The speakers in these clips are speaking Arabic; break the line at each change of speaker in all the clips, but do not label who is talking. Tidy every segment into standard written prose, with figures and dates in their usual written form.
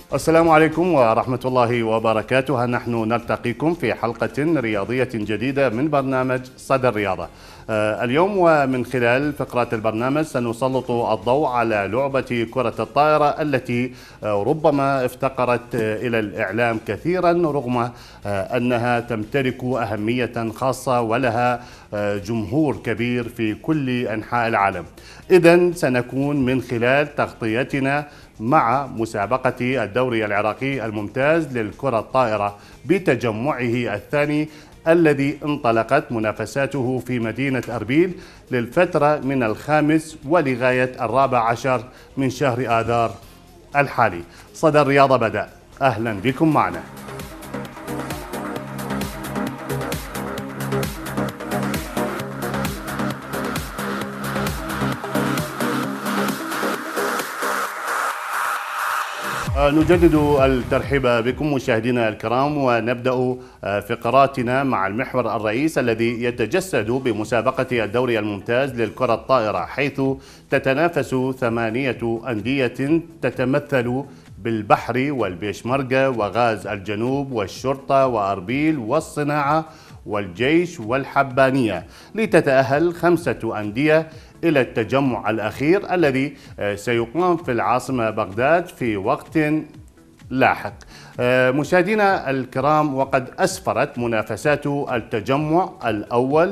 السلام عليكم ورحمة الله وبركاته. نحن نلتقيكم في حلقة رياضية جديدة من برنامج صدى الرياضة. اليوم ومن خلال فقرات البرنامج سنسلط الضوء على لعبة كرة الطائرة التي ربما افتقرت إلى الإعلام كثيرا رغم أنها تمتلك أهمية خاصة ولها جمهور كبير في كل أنحاء العالم. إذن سنكون من خلال تغطيتنا مع مسابقة الدوري العراقي الممتاز للكرة الطائرة بتجمعه الثاني الذي انطلقت منافساته في مدينة أربيل للفترة من 5 ولغاية 14 من شهر آذار الحالي. صدى الرياضة بدأ، أهلا بكم معنا. نجدد الترحيب بكم مشاهدينا الكرام، ونبدأ فقراتنا مع المحور الرئيس الذي يتجسد بمسابقة الدوري الممتاز للكرة الطائرة، حيث تتنافس 8 أندية تتمثل بالبحر والبيشمركة وغاز الجنوب والشرطة وأربيل والصناعة والجيش والحبانية، لتتأهل 5 أندية إلى التجمع الأخير الذي سيقام في العاصمة بغداد في وقت لاحق. مشاهدينا الكرام، وقد أسفرت منافسات التجمع الأول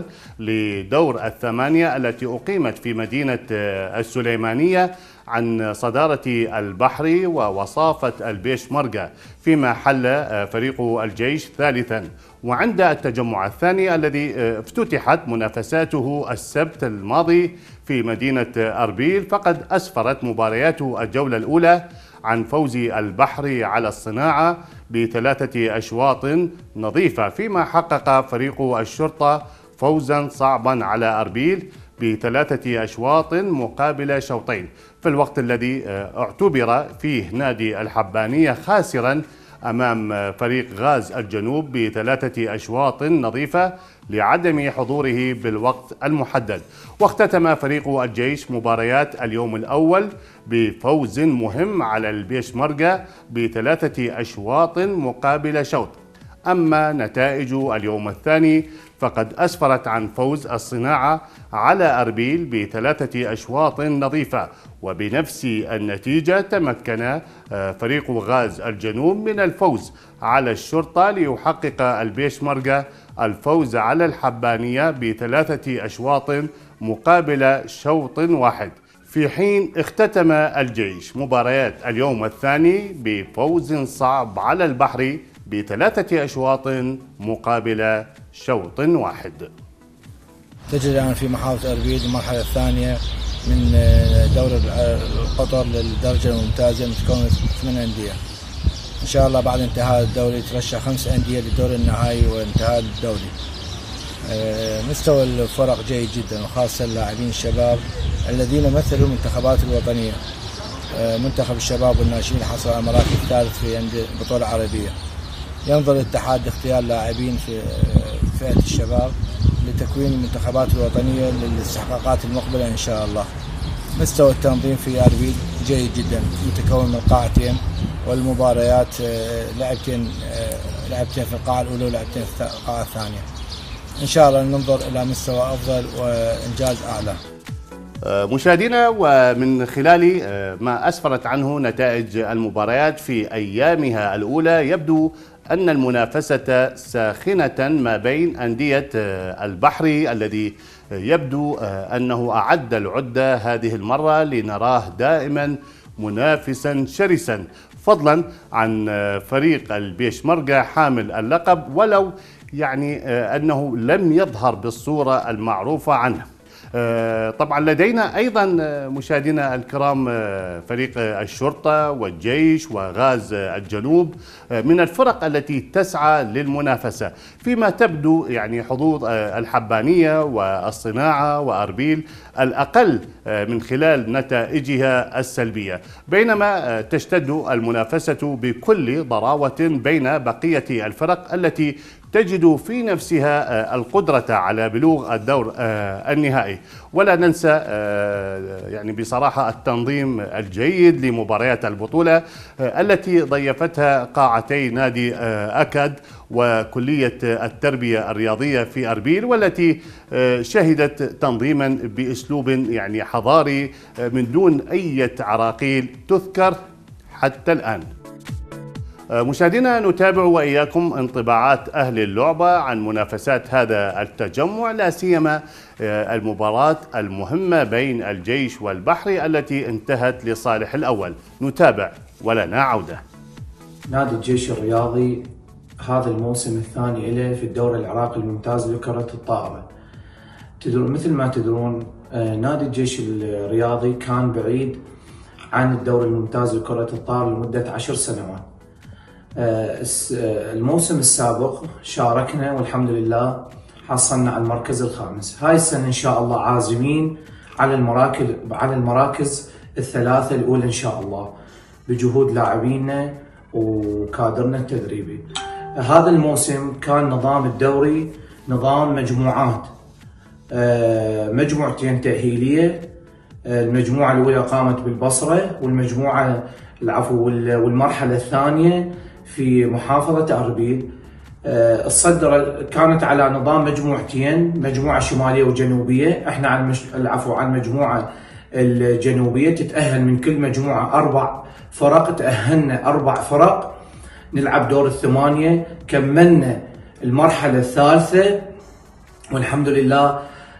لدور 8 التي أقيمت في مدينة السليمانية عن صدارة البحر ووصافة البيشمركة، فيما حل فريق الجيش ثالثا. وعند التجمع الثاني الذي افتتحت منافساته السبت الماضي في مدينة أربيل، فقد أسفرت مباريات الجولة الأولى عن فوز البحر على الصناعة ب3 أشواط نظيفة، فيما حقق فريق الشرطة فوزا صعبا على أربيل ب3 أشواط مقابل شوطين، في الوقت الذي اعتبر فيه نادي الحبانية خاسرا أمام فريق غاز الجنوب ب3 أشواط نظيفة لعدم حضوره بالوقت المحدد. واختتم فريق الجيش مباريات اليوم الأول بفوز مهم على البيشمركة ب3 أشواط مقابل شوط. أما نتائج اليوم الثاني فقد أسفرت عن فوز الصناعة على أربيل ب3 أشواط نظيفة، وبنفس النتيجة تمكن فريق غاز الجنوب من الفوز على الشرطة، ليحقق البيشمركة الفوز على الحبانية ب3 أشواط مقابل شوط واحد. في حين اختتم الجيش مباريات اليوم الثاني بفوز صعب على البحر ب3 أشواط مقابل شوط واحد.
تجري الآن في محافظة أربيل المرحلة الثانية من دوري القطر للدرجة الممتازة، متكون من 8 أندية. إن شاء الله بعد انتهاء الدوري ترشح 5 أندية للدور النهائي وانتهاء الدوري. مستوى الفرق جيد جدا، وخاصة اللاعبين الشباب الذين مثلوا المنتخبات الوطنية. منتخب الشباب والناشئين حصل على المراكز الثالث في البطولة العربية. ينظر الاتحاد لاختيار لاعبين في فئة الشباب لتكوين المنتخبات الوطنية للاستحقاقات المقبلة إن شاء الله. مستوى التنظيم في أربيل جيد جدا، متكون من قاعتين، والمباريات لعبتين في القاعة الأولى ولعبتين في القاعة الثانية. إن شاء الله ننظر إلى مستوى أفضل وإنجاز أعلى.
مشاهدينا، ومن خلال ما أسفرت عنه نتائج المباريات في أيامها الأولى، يبدو أن المنافسة ساخنة ما بين أندية البحر الذي يبدو أنه أعد العدة هذه المرة لنراه دائما منافسا شرسا، فضلا عن فريق البيشمركة حامل اللقب، ولو أنه لم يظهر بالصورة المعروفة عنه. طبعا لدينا أيضا مشاهدينا الكرام فريق الشرطة والجيش وغاز الجنوب من الفرق التي تسعى للمنافسة، فيما تبدو حظوظ الحبانية والصناعة وأربيل الأقل من خلال نتائجها السلبية، بينما تشتد المنافسة بكل ضراوة بين بقية الفرق التي تجد في نفسها القدرة على بلوغ الدور النهائي. ولا ننسى يعني بصراحة التنظيم الجيد لمباريات البطولة التي ضيفتها قاعتي نادي أكاد وكلية التربية الرياضية في أربيل، والتي شهدت تنظيما بأسلوب يعني حضاري من دون أي عراقيل تذكر حتى الآن. مشاهدينا، نتابع وإياكم انطباعات أهل اللعبة عن منافسات هذا التجمع، لا سيما المباراة المهمة بين الجيش والبحري التي انتهت لصالح الأول. نتابع ولنا عودة.
نادي الجيش الرياضي هذا الموسم الثاني له في الدوري العراقي الممتاز لكرة الطائرة. مثل ما تدرون نادي الجيش الرياضي كان بعيد عن الدوري الممتاز لكرة الطائرة لمدة 10 سنوات. الموسم السابق شاركنا والحمد لله حصلنا على المركز الخامس. هاي السنة إن شاء الله عازمين على المراكز الثلاثة الأولى إن شاء الله بجهود لاعبينا وكادرنا التدريبي. هذا الموسم كان نظام الدوري نظام مجموعات، مجموعتين تأهيلية. المجموعة الأولى قامت بالبصرة والمرحلة الثانية في محافظة أربيل. الصدرة كانت على نظام مجموعتين، مجموعة شمالية وجنوبية. احنا على المجموعة الجنوبية تتأهل من كل مجموعة 4 فرق، تأهلنا 4 فرق نلعب دور الثمانية. كملنا المرحلة الثالثة والحمد لله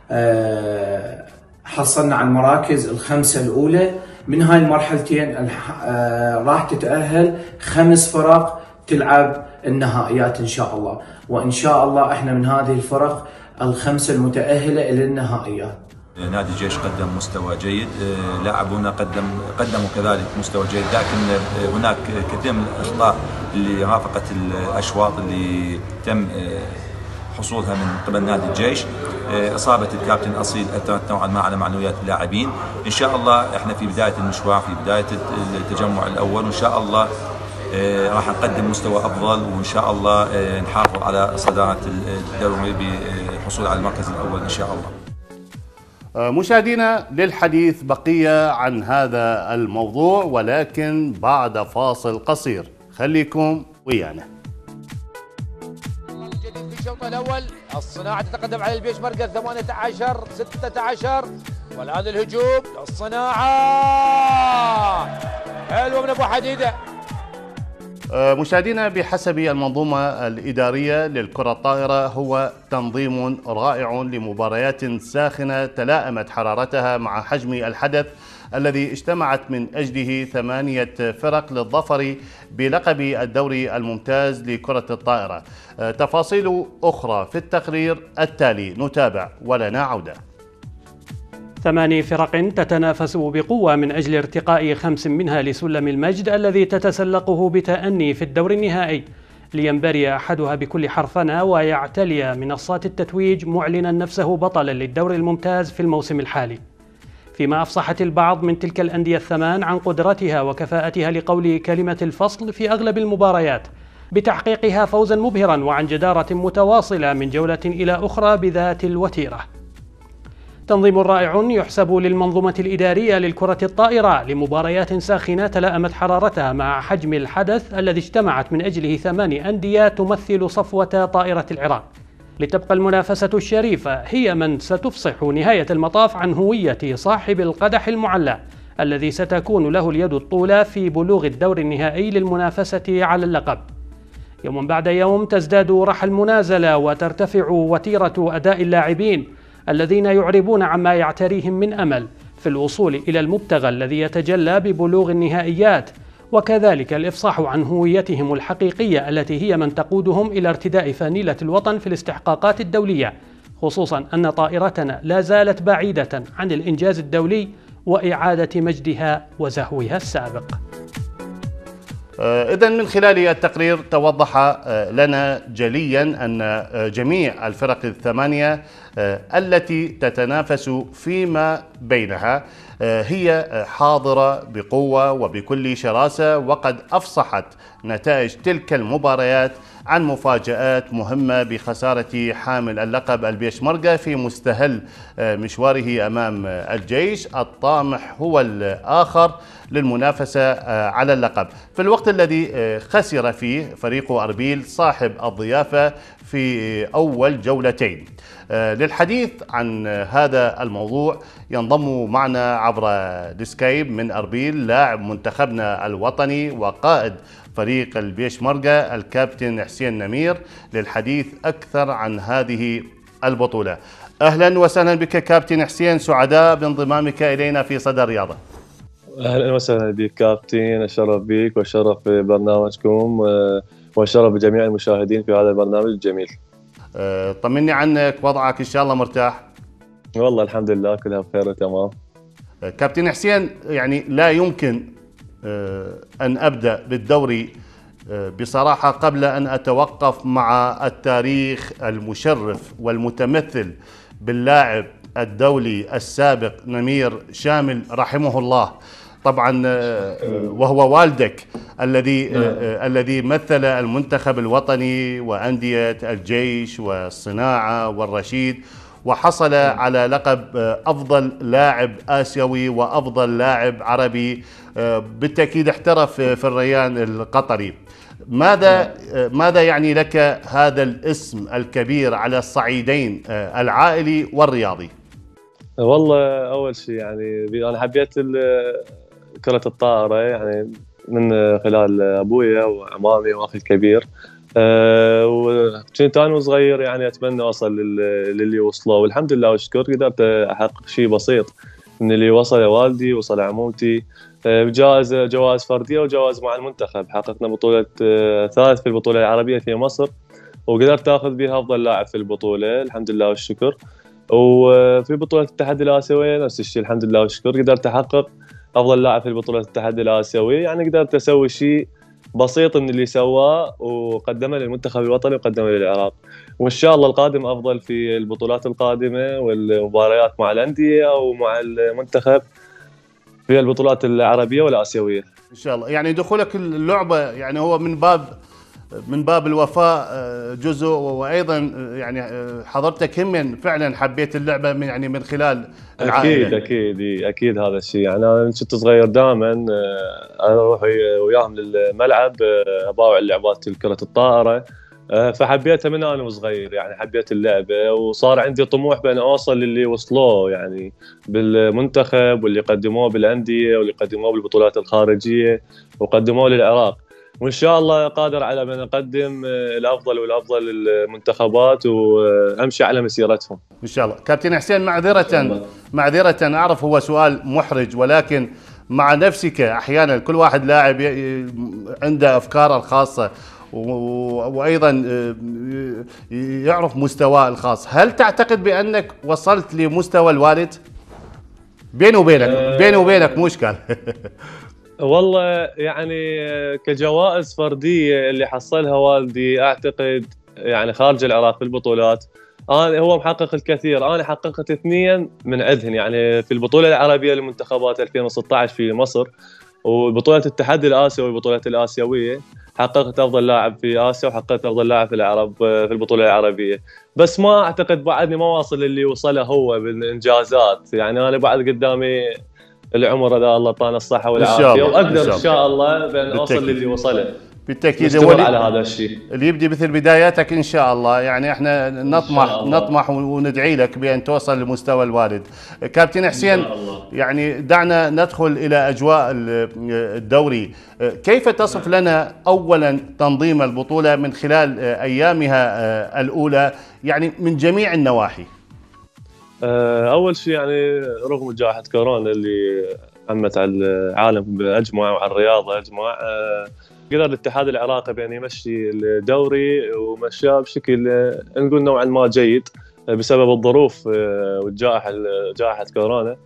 حصلنا على المراكز الخمسة الأولى. من هاي المرحلتين راح تتأهل 5 فرق تلعب النهائيات إن شاء الله، وإن شاء الله إحنا من هذه الفرق ال5 المتأهلة إلى النهائيات.
نادي الجيش قدم مستوى جيد، لاعبونا قدموا كذلك مستوى جيد، لكن هناك كثير من الأخطاء اللي رافقت الأشواط اللي تم حصولها من قبل نادي الجيش. إصابة الكابتن أصيل أثرت نوعا ما على معنويات اللاعبين. إن شاء الله إحنا في بداية المشوار، في بداية التجمع الأول، وإن شاء الله راح نقدم مستوى أفضل، وإن شاء الله نحافظ على صدارة الدوري بالحصول على المركز الأول إن شاء الله.
مشاهدينا، للحديث بقية عن هذا الموضوع ولكن بعد فاصل قصير، خليكم ويانا.
في الشوط الأول الصناعة تتقدم على البيش مركز 18-16، والآن الهجوم الصناعة حلوة من أبو حديدة.
مشاهدينا، بحسب المنظومة الإدارية للكرة الطائرة هو تنظيم رائع لمباريات ساخنة تلائمت حرارتها مع حجم الحدث الذي اجتمعت من أجله 8 فرق للظفر بلقب الدوري الممتاز لكرة الطائرة. تفاصيل أخرى في التقرير التالي، نتابع ولنا عودة.
8 فرق تتنافس بقوة من أجل ارتقاء 5 منها لسلم المجد الذي تتسلقه بتأني في الدور النهائي، لينبري أحدها بكل حرفنة ويعتلي منصات التتويج معلنا نفسه بطلا للدور الممتاز في الموسم الحالي. فيما أفصحت البعض من تلك الأندية ال8 عن قدرتها وكفاءتها لقول كلمة الفصل في أغلب المباريات بتحقيقها فوزا مبهرا وعن جدارة متواصلة من جولة إلى أخرى بذات الوتيرة. تنظيم رائع يحسب للمنظومة الإدارية للكرة الطائرة لمباريات ساخنة تلائمت حرارتها مع حجم الحدث الذي اجتمعت من أجله 8 أندية تمثل صفوة طائرة العراق، لتبقى المنافسة الشريفة هي من ستفصح نهاية المطاف عن هوية صاحب القدح المعلى الذي ستكون له اليد الطولى في بلوغ الدور النهائي للمنافسة على اللقب. يوم بعد يوم تزداد رحى المنازلة وترتفع وتيرة أداء اللاعبين الذين يعربون عما يعتريهم من أمل في الوصول إلى المبتغى الذي يتجلى ببلوغ النهائيات، وكذلك الإفصاح عن هويتهم الحقيقية التي هي من تقودهم إلى ارتداء فانيلة الوطن في الاستحقاقات الدولية، خصوصا أن طائرتنا لا زالت بعيدة عن الإنجاز الدولي وإعادة مجدها وزهوها السابق.
إذن من خلال التقرير توضح لنا جليا أن جميع الفرق ال8 التي تتنافس فيما بينها هي حاضرة بقوة وبكل شراسة، وقد أفصحت نتائج تلك المباريات عن مفاجآت مهمة بخسارة حامل اللقب البيشمركة في مستهل مشواره أمام الجيش الطامح هو الآخر للمنافسة على اللقب، في الوقت الذي خسر فيه فريق أربيل صاحب الضيافة في أول جولتين. للحديث عن هذا الموضوع ينضم معنا عبر السكايب من أربيل لاعب منتخبنا الوطني وقائد فريق البيشمركة الكابتن حسين نمير للحديث أكثر عن هذه البطولة. أهلا وسهلا بك كابتن حسين، سعداء بانضمامك إلينا في صدى الرياضة.
أهلا وسهلا بك كابتن، الشرف بك والشرف ببرنامجكم والشرف بجميع المشاهدين في هذا البرنامج الجميل.
طمني عنك، وضعك إن شاء الله مرتاح؟
والله الحمد لله كلها بخير وتمام.
كابتن حسين، يعني لا يمكن أن أبدأ بالدوري بصراحة قبل أن أتوقف مع التاريخ المشرف والمتمثل باللاعب الدولي السابق نمير شامل رحمه الله، طبعا وهو والدك الذي مثل المنتخب الوطني وأندية الجيش والصناعة والرشيد، وحصل على لقب أفضل لاعب آسيوي وأفضل لاعب عربي، بالتأكيد احترف في الريان القطري. ماذا يعني لك هذا الاسم الكبير على الصعيدين العائلي والرياضي؟
والله أول شيء يعني أنا حبيت كرة الطائرة يعني من خلال أبويا وعمامي وأخي الكبير، وكنت أنا وصغير يعني أتمنى أوصل للي وصله، والحمد لله والشكر قدرت أحقق شيء بسيط من اللي وصل والدي وصل عمومتي، جوائز فردية وجوائز مع المنتخب. حققنا بطولة ثالث في البطولة العربية في مصر، وقدرت أخذ بها أفضل لاعب في البطولة الحمد لله والشكر. وفي بطولة الاتحاد الآسيوي نفس الشيء الحمد لله والشكر، قدرت أحقق أفضل لاعب في البطولة الاتحاد الآسيوي. يعني قدرت أسوي شيء بسيط من اللي سواه وقدمه للمنتخب الوطني وقدمه للعراق، وإن شاء الله القادم أفضل في البطولات القادمة والمباريات مع الأندية ومع المنتخب في البطولات العربية والآسيوية
إن شاء الله. يعني دخولك اللعبة يعني هو من باب الوفاء جزء، وأيضا يعني حضرتك هم فعلا حبيت اللعبة من خلال العائلة.
أكيد هذا الشيء. يعني أنا كنت صغير دائما أنا أروح وياهم للملعب أباوع اللعبات كرة الطائرة، فحبيتها من أنا وصغير، يعني حبيت اللعبة وصار عندي طموح بأن أوصل للي وصلوه يعني بالمنتخب واللي قدموه بالأندية واللي قدموه بالبطولات الخارجية وقدموه للعراق، وإن شاء الله قادر على أن أقدم الأفضل والأفضل للمنتخبات وأمشي على مسيرتهم
إن شاء الله. كابتن حسين، معذرة أعرف هو سؤال محرج، ولكن مع نفسك أحيانا كل واحد لاعب عنده أفكاره الخاصة وأيضا يعرف مستواه الخاص. هل تعتقد بأنك وصلت لمستوى الوالد؟ بيني وبينك مشكل.
والله يعني كجوائز فردية اللي حصلها والدي أعتقد يعني خارج العراق في البطولات هو محقق الكثير. أنا حققت 2 من عندهن، يعني في البطولة العربية للمنتخبات 2016 في مصر، وبطولة الاتحاد الآسيوي والبطولات الآسيوية حققت أفضل لاعب في آسيا وحققت أفضل لاعب في العرب في البطولة العربية. بس ما أعتقد بعدني ما واصل للي وصله هو بالإنجازات، يعني أنا بعد قدامي العمر هذا الله طانا الصحة والعافية وأقدر إن شاء الله بأن أوصل للي وصله.
بالتأكيد
على هذا الشيء
اللي يبدي مثل بداياتك إن شاء الله. يعني احنا نطمح وندعي لك بأن توصل لمستوى الوالد. كابتن حسين، يعني دعنا ندخل إلى أجواء الدوري. كيف تصف لنا أولا تنظيم البطولة من خلال أيامها الأولى يعني من جميع النواحي؟
أول شيء يعني رغم جائحة كورونا اللي عمت على العالم أجمع وعلى الرياضة أجمع، قدر الاتحاد العراقي بأن يمشي الدوري ومشاه بشكل نقول نوعا ما جيد بسبب الظروف جائحة كورونا.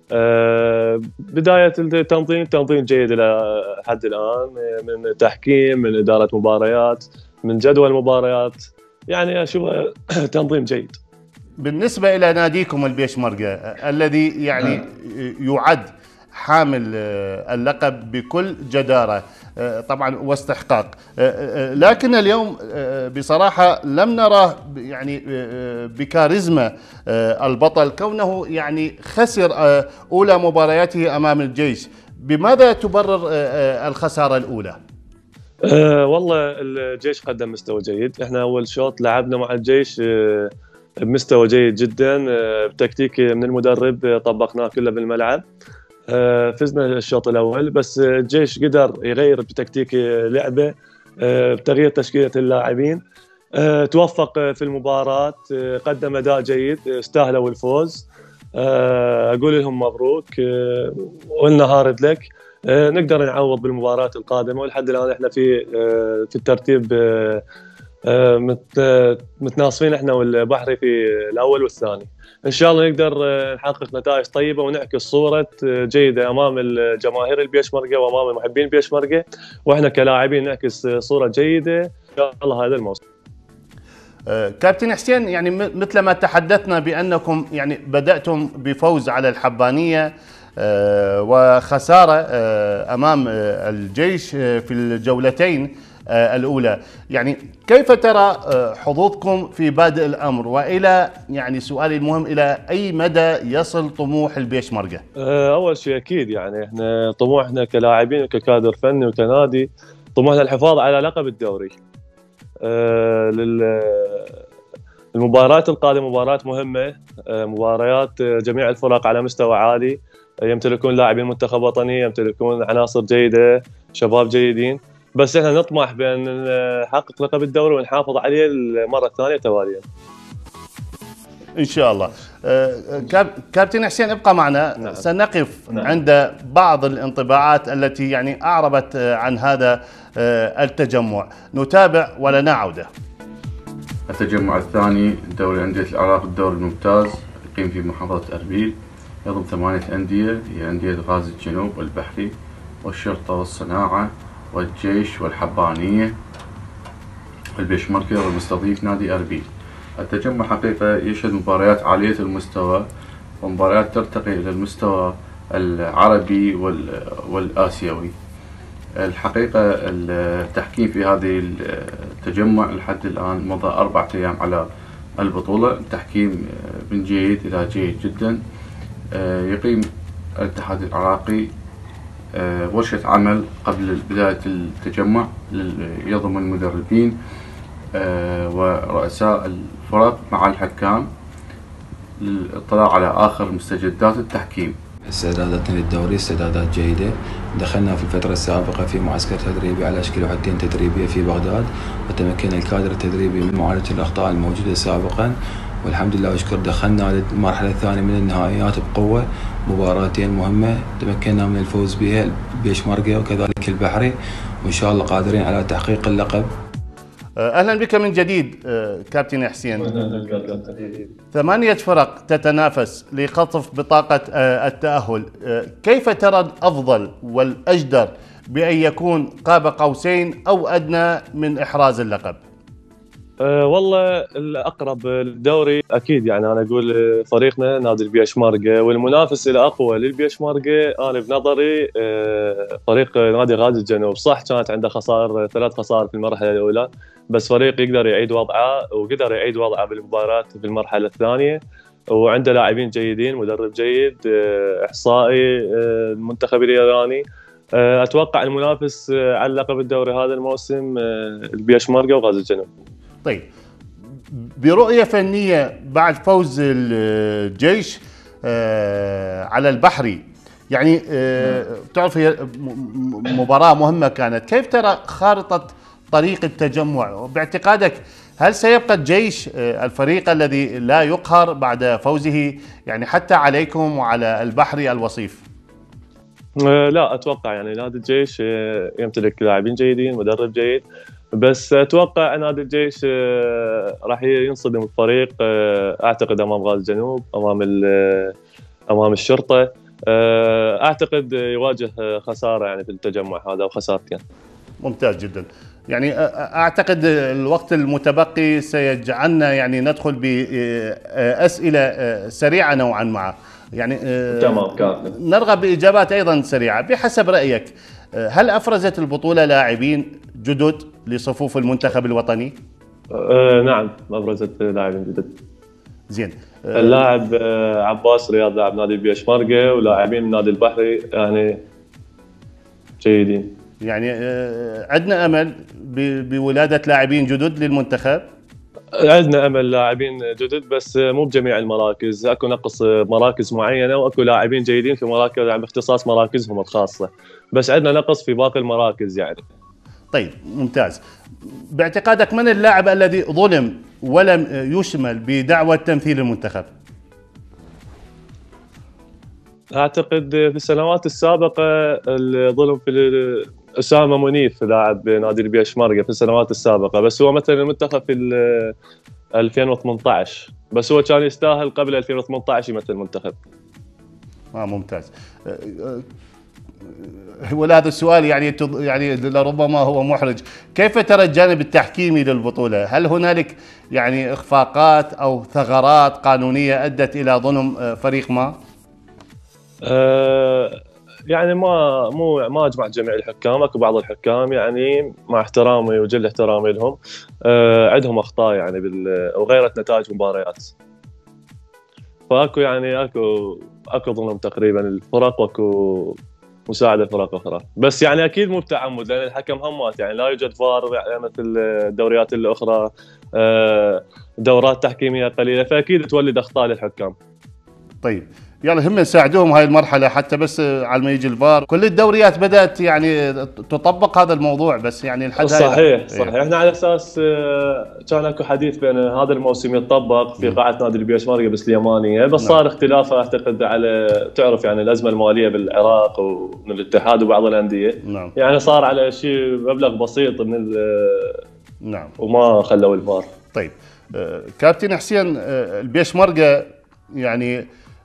بداية تنظيم جيد إلى حد الآن، من تحكيم، من إدارة مباريات، من جدول مباريات، يعني أشوف تنظيم جيد.
بالنسبة إلى ناديكم البيشمركة الذي يعني يعد حامل اللقب بكل جدارة طبعا واستحقاق، لكن اليوم بصراحة لم نراه يعني بكاريزما البطل، كونه يعني خسر أولى مبارياته أمام الجيش. بماذا تبرر الخسارة الأولى؟
والله الجيش قدم مستوى جيد. احنا اول شوط لعبنا مع الجيش بمستوى جيد جدا، بتكتيك من المدرب طبقناه كله بالملعب. فزنا الشوط الاول، بس الجيش قدر يغير بتكتيك لعبه بتغيير تشكيله اللاعبين. توفق في المباراه، قدم اداء جيد، استاهلوا الفوز. اقول لهم مبروك وقلنا هارد لك. نقدر نعوض بالمباراه القادمه، ولحد الان احنا في الترتيب متناصفين احنا والبحري في الاول والثاني. ان شاء الله نقدر نحقق نتائج طيبه ونعكس صوره جيده امام الجماهير البيشمركه وامام محبين البيشمركه، واحنا كلاعبين نعكس صوره جيده ان شاء الله هذا الموسم.
كابتن حسين، يعني مثل ما تحدثنا بانكم يعني بداتم بفوز على الحبانيه وخساره امام الجيش في الجولتين الأولى، يعني كيف ترى حظوظكم في بادئ الأمر، وإلى يعني سؤالي المهم إلى أي مدى يصل طموح البيشمركة؟
أول شيء أكيد يعني إحنا طموحنا كلاعبين وككادر فني وكنادي، طموحنا الحفاظ على لقب الدوري. المباريات القادمة مباريات مهمة، مباريات جميع الفرق على مستوى عالي، يمتلكون لاعبين منتخب وطني، يمتلكون عناصر جيدة، شباب جيدين، بس احنا نطمح بان نحقق لقب الدوري ونحافظ عليه المره الثانيه تواليا
ان شاء الله. كابتن حسين ابقى معنا. نعم. سنقف عند بعض الانطباعات التي يعني اعربت عن هذا التجمع، نتابع ولنا عوده.
التجمع الثاني دوري أندية العراق، الدوري الممتاز، يقيم في محافظة أربيل، يضم 8 أندية، هي أندية غازي الجنوب والبحري والشرطة والصناعة والجيش والحبانية والبيشمركة، والمستضيف نادي أربيل. التجمع حقيقة يشهد مباريات عالية المستوى ومباريات ترتقي إلى المستوى العربي والآسيوي. الحقيقة التحكيم في هذه التجمع لحد الآن مضى 4 أيام على البطولة، التحكيم من جيد إلى جيد جدا. يقيم الاتحاد العراقي ورشة عمل قبل بداية التجمع يضم المدربين ورؤساء الفرق مع الحكام للاطلاع على آخر مستجدات التحكيم.
استعداداتنا للدوري استعدادات جيدة. دخلنا في الفترة السابقة في معسكر تدريبي على شكل وحدتين تدريبية في بغداد، وتمكن الكادر التدريبي من معالجة الأخطاء الموجودة سابقا، والحمد لله وشكر دخلنا للمرحلة الثانية من النهائيات بقوة. مباراتين مهمة تمكنا من الفوز بها، البيشمركة وكذلك البحري، وإن شاء الله قادرين على تحقيق اللقب.
أهلا بك من جديد كابتن حسين. 8 فرق تتنافس لقطف بطاقة التأهل، كيف ترى الأفضل والأجدر بأن يكون قاب قوسين أو أدنى من إحراز اللقب؟
والله الأقرب للدوري أكيد يعني أنا أقول فريقنا نادي البيشمركة، والمنافس الأقوى للبيشمركة أنا بنظري فريق نادي غازي الجنوب. صح كانت عنده خسائر 3 خسائر في المرحلة الأولى، بس فريق يقدر يعيد وضعه، وقدر يعيد وضعه بالمباراة في المرحلة الثانية، وعنده لاعبين جيدين، مدرب جيد، إحصائي، المنتخب الإيراني. أتوقع المنافس على لقب الدوري هذا الموسم البيشمركة وغازي الجنوب.
طيب، برؤية فنية بعد فوز الجيش على البحري، يعني تعرف هي مباراة مهمة كانت، كيف ترى خارطة طريق التجمع؟ باعتقادك هل سيبقى الجيش الفريق الذي لا يقهر بعد فوزه يعني حتى عليكم وعلى البحري الوصيف؟
لا أتوقع يعني نادي الجيش يمتلك لاعبين جيدين، مدرب جيد، بس أتوقع نادي الجيش راح ينصدم الفريق أعتقد أمام غازي الجنوب، أمام الشرطة. أعتقد يواجه خسارة يعني في التجمع هذا وخسارتين.
ممتاز جدا. يعني اعتقد الوقت المتبقي سيجعلنا يعني ندخل باسئله سريعه نوعا ما، يعني
تمام كافي.
نرغب باجابات ايضا سريعه. بحسب رايك هل افرزت البطوله لاعبين جدد لصفوف المنتخب الوطني؟
نعم ابرزت لاعبين جدد.
زين.
اللاعب عباس رياض لاعب نادي البيشمركة، ولاعبين النادي البحري يعني جيدين.
يعني عندنا امل بولاده لاعبين جدد للمنتخب.
عندنا امل لاعبين جدد بس مو بجميع المراكز، اكو نقص مراكز معينه، واكو لاعبين جيدين في مراكز يعني باختصاص مراكزهم الخاصه، بس عندنا نقص في باقي المراكز يعني.
طيب ممتاز. باعتقادك من اللاعب الذي ظلم ولم يشمل بدعوى تمثيل المنتخب؟
اعتقد في السنوات السابقه الظلم في اسامه منيف لاعب نادي البيشمركة في السنوات السابقه، بس هو مثلا المنتخب في 2018، بس هو كان يستاهل قبل 2018 يمثل المنتخب.
ممتاز. وهذا السؤال يعني لربما هو محرج، كيف ترى الجانب التحكيمي للبطوله؟ هل هنالك يعني اخفاقات او ثغرات قانونيه ادت الى ظلم فريق ما؟
يعني ما اجمع جميع الحكام، اكو بعض الحكام يعني مع احترامي وجل احترامي لهم عندهم اخطاء يعني وغيرت نتائج مباريات، فاكو يعني اكو ظلم تقريبا الفرق، واكو مساعده فرق اخرى، بس يعني اكيد مو بتعمد لان الحكم همات يعني لا يوجد فار يعني مثل الدوريات الاخرى، دورات تحكيميه قليله، فاكيد تولد اخطاء للحكام.
طيب يعني هم يساعدوهم هاي المرحله حتى بس على ما يجي الفار. كل الدوريات بدات يعني تطبق هذا الموضوع، بس يعني الحد
صحيح. احنا على اساس كان اكو حديث بين هذا الموسم يتطبق في قاعه نادي البيشمركة بالسليمانيه، بس صار اختلاف اعتقد على تعرف يعني الازمه الماليه بالعراق ومن الاتحاد وبعض الانديه.
نعم.
يعني صار على شيء مبلغ بسيط من
نعم،
وما خلوا الفار.
طيب كابتن حسين، البيشمركة يعني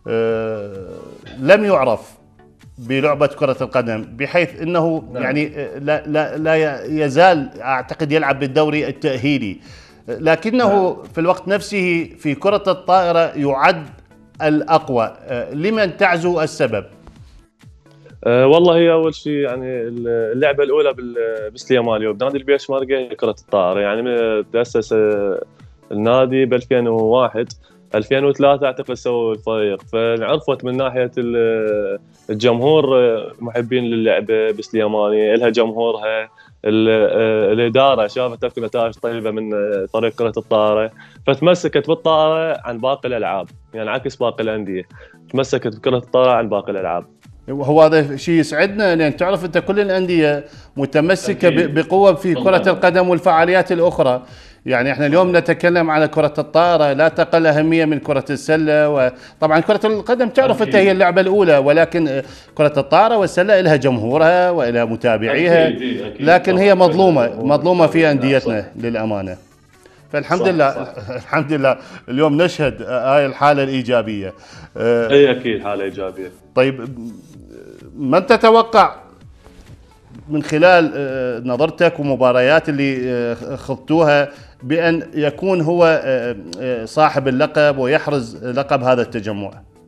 لم يعرف بلعبة كرة القدم، بحيث أنه يعني لا يزال أعتقد يلعب بالدوري التأهيلي، لكنه في الوقت نفسه في كرة الطائرة يعد الأقوى. لمن تعزو السبب؟
والله هي أول شيء يعني اللعبة الأولى بالسليمانية وبنادي البيشمركة هي كرة الطائرة، يعني تأسس النادي ب 2001 2003 اعتقد سووا الفريق، فانعرفت من ناحيه الجمهور محبين للعبه بسليمانيه، لها جمهورها، الاداره شافت اكو نتائج طيبه من فريق كره الطائره، فتمسكت بالطائره عن باقي الالعاب، يعني عكس باقي الانديه، تمسكت بكره الطائره عن باقي الالعاب.
وهو هذا شيء يسعدنا، لان تعرف انت كل الانديه متمسكه بقوه في كره القدم والفعاليات الاخرى. يعني احنا اليوم نتكلم على كرة الطائرة، لا تقل أهمية من كرة السلة، وطبعا كرة القدم تعرف انت هي اللعبة الأولى، ولكن كرة الطائرة والسلة لها جمهورها وإلها متابعيها، لكن هي مظلومة في أنديتنا للأمانة. فالحمد لله الحمد لله اليوم نشهد هاي الحالة الإيجابية.
اي اكيد حالة إيجابية.
طيب من تتوقع من خلال نظرتك ومباريات اللي خضتوها بأن يكون هو صاحب اللقب ويحرز لقب هذا التجمع؟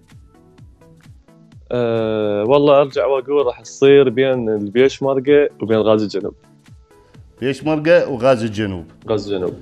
والله أرجع وأقول راح تصير بين البيشمركة وبين غازي الجنوب.
بيشمركة وغازي الجنوب.
غازي الجنوب.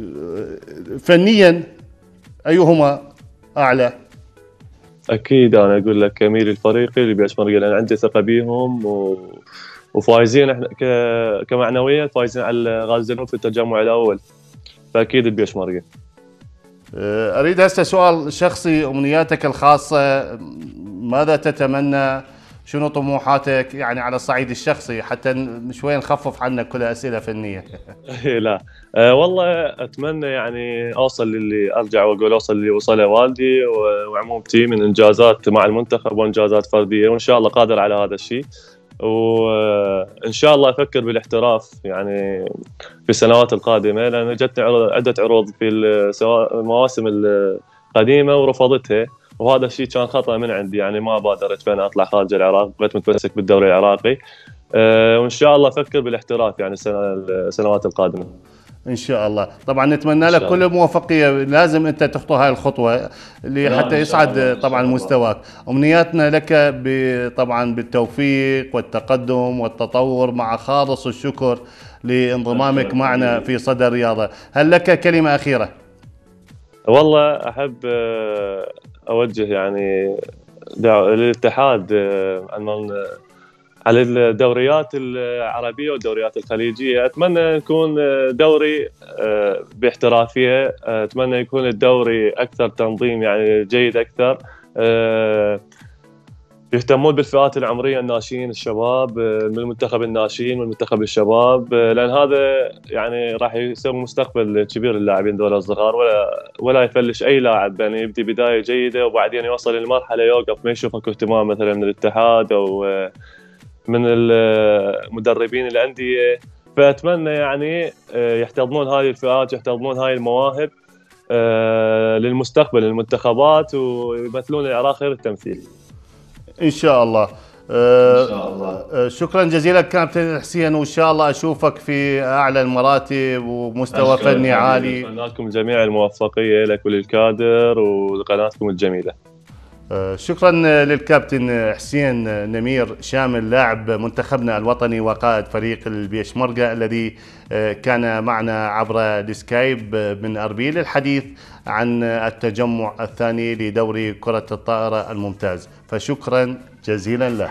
فنيا أيهما أعلى؟
أكيد أنا أقول لك أميل الفريقي لبيشمركة، لأن عندي ثقة بيهم وفايزين احنا كمعنويا، فايزين على غازي الجنوب في التجمع الاول، فاكيد البيشمركة.
اريد هسه سؤال شخصي، امنياتك الخاصه، ماذا تتمنى؟ شنو طموحاتك يعني على الصعيد الشخصي، حتى شوي نخفف عنك كل اسئله فنيه؟
لا والله اتمنى يعني اوصل للي ارجع واقول اوصل اللي وصله والدي وعمومتي من انجازات مع المنتخب وانجازات فرديه، وان شاء الله قادر على هذا الشيء، وإن شاء الله أفكر بالاحتراف يعني في السنوات القادمة، لأن جتني عدة عروض في المواسم القديمة ورفضتها، وهذا الشيء كان خطأ من عندي، يعني ما بادرت بين أطلع خارج العراق، بقيت متمسك بالدوري العراقي، وان شاء الله افكر بالاحتراف يعني السنوات القادمه
ان شاء الله. طبعا نتمنى لك كل الموفقيه، لازم انت تخطو هاي الخطوه حتى يصعد طبعا مستواك. امنياتنا لك طبعا بالتوفيق والتقدم والتطور، مع خالص الشكر لانضمامك معنا في صدى الرياضه. هل لك كلمه اخيره؟
والله احب اوجه يعني للاتحاد على الدوريات العربية والدوريات الخليجية. أتمنى يكون دوري باحترافية، أتمنى يكون الدوري أكثر تنظيم يعني جيد أكثر، يهتمون بالفئات العمرية، الناشئين الشباب من المنتخب الناشئين والمنتخب الشباب، لأن هذا يعني راح يسوي مستقبل كبير للاعبين دول الصغار، ولا يفلش أي لاعب يعني يبدي بداية جيدة وبعدين يوصل للمرحلة يوقف، ما يشوف اكو اهتمام مثلا من الاتحاد أو من المدربين الأندية. فأتمنى يعني يحتضنون هذه الفئات، يحتضنون هاي المواهب للمستقبل للمنتخبات، ويمثلون العراق خير التمثيل
إن شاء الله. إن شاء الله. شكرا جزيلا كابتن حسين، وإن شاء الله أشوفك في أعلى المراتب ومستوى فني عالي.
أتمنى لكم جميع الموفقية لك وللكادر ولقناتكم الجميلة.
شكرا للكابتن حسين نمير شامل، لاعب منتخبنا الوطني وقائد فريق البيشمركة، الذي كان معنا عبر السكايب من أربيل للحديث عن التجمع الثاني لدوري كرة الطائرة الممتاز، فشكرا جزيلا له.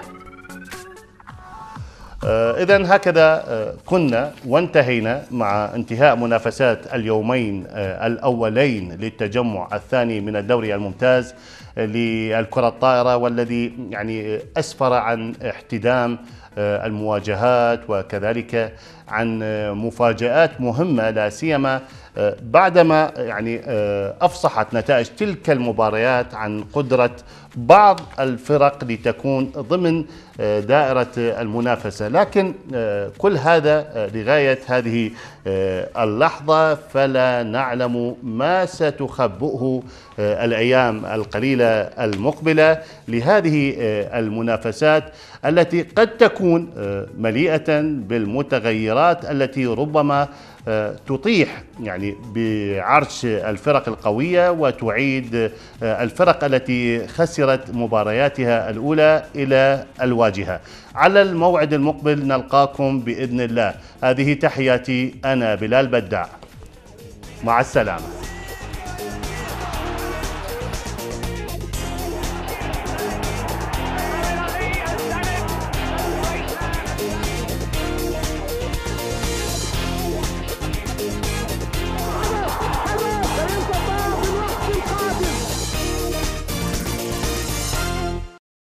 إذن هكذا كنا وانتهينا مع انتهاء منافسات اليومين الأولين للتجمع الثاني من الدوري الممتاز للكرة الطائرة، والذي يعني أسفر عن احتدام المواجهات وكذلك عن مفاجآت مهمة، لا سيما بعدما يعني أفصحت نتائج تلك المباريات عن قدرة بعض الفرق لتكون ضمن دائرة المنافسة. لكن كل هذا لغاية هذه اللحظة فلا نعلم ما ستخبئه الأيام القليلة المقبلة لهذه المنافسات، التي قد تكون مليئة بالمتغيرات التي ربما تطيح يعني بعرش الفرق القوية، وتعيد الفرق التي خسرت مبارياتها الأولى إلى الواجهة. على الموعد المقبل نلقاكم بإذن الله. هذه تحياتي، أنا بلال بداع، مع السلامة.